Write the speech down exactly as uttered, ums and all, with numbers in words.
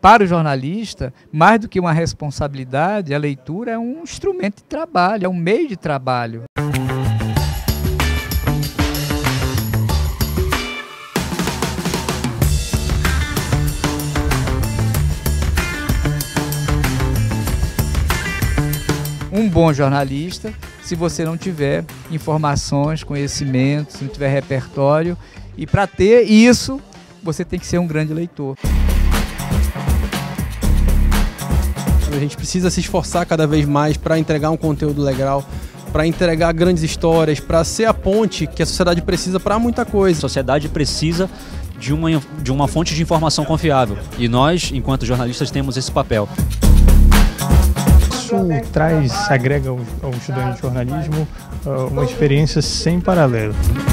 para o jornalista, mais do que uma responsabilidade, a leitura é um instrumento de trabalho, é um meio de trabalho. Um bom jornalista, se você não tiver informações, conhecimentos, se não tiver repertório, e para ter isso, você tem que ser um grande leitor. A gente precisa se esforçar cada vez mais para entregar um conteúdo legal, para entregar grandes histórias, para ser a ponte que a sociedade precisa para muita coisa. A sociedade precisa de uma, de uma fonte de informação confiável, e nós, enquanto jornalistas, temos esse papel. Isso traz, agrega ao, ao estudante de jornalismo uma experiência sem paralelo.